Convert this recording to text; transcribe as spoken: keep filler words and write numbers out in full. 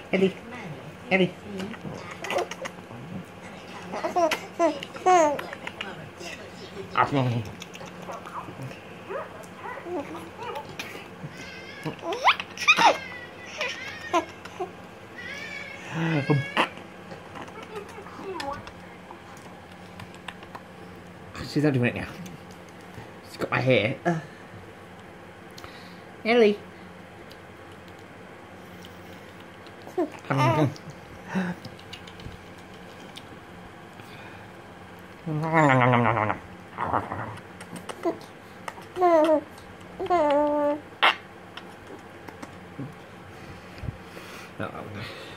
Ellie, Ellie. She's not doing it now. She's got my hair. Uh. Ellie. um. No.